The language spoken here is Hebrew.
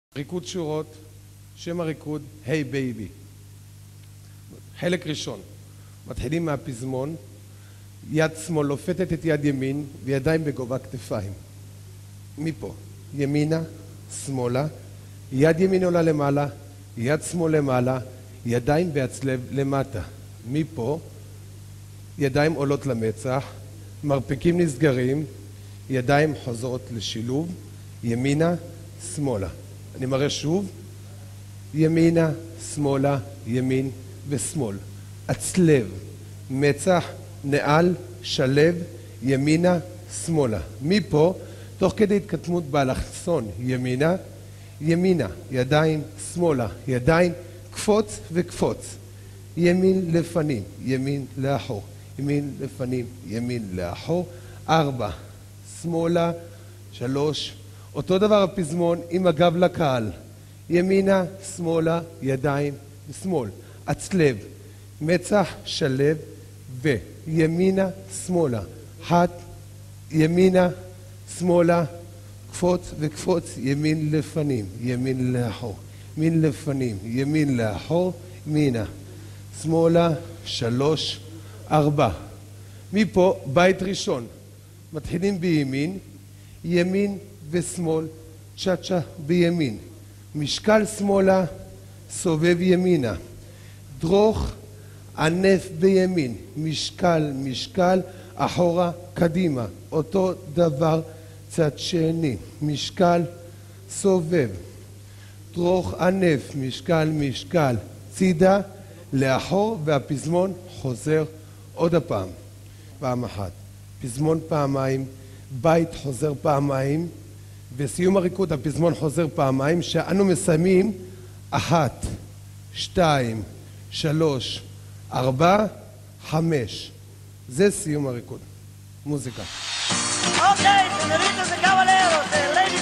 ריקוד שורות, שם הריקוד, היי בייבי. חלק ראשון, מתחילים מהפזמון, יד שמאל לופתת את יד ימין וידיים בגובה כתפיים. מפה, ימינה, שמאלה, יד ימין עולה למעלה, יד שמאל למעלה, ידיים בהצלב למטה. מפה, ידיים עולות למצח, מרפקים נסגרים, ידיים חוזרות לשילוב, ימינה, שמאלה. אני מראה שוב, ימינה, שמאלה, ימין ושמאל. הצלב, מצח, נעל, שלב, ימינה, שמאלה. מפה, תוך כדי התקדמות באלכסון, ימינה, ימינה, ידיים, שמאלה, ידיים, קפוץ וקפוץ. ימין לפנים, ימין לאחור, ימין לפנים, ימין לאחור. 4, שמאלה, 3, אותו דבר הפזמון עם הגב לקהל. ימינה, שמאלה, ידיים ושמאל. הצלב, מצח, שלב וימינה, שמאלה. 1, ימינה, שמאלה, קפוץ וקפוץ, ימין לפנים, ימין לאחור. ימין לפנים, ימין לאחור, ימינה. שמאלה, 3, 4. מפה, בית ראשון. מתחילים בימין, ימין ושמאל, צ'אצ'ה בימין. משקל שמאלה, סובב ימינה. דרוך, ענף בימין. משקל, משקל, אחורה, קדימה. אותו דבר צד שני. משקל, סובב. דרוך, ענף, משקל, משקל. צידה, לאחור, והפזמון חוזר עוד הפעם. פעם אחת. פזמון פעמיים, בית חוזר פעמיים, וסיום הריקוד הפזמון חוזר פעמיים, שאנו מסיימים 1, 2, 3, 4, 5. זה סיום הריקוד. מוזיקה. Okay, señoritas y caballeros, ladies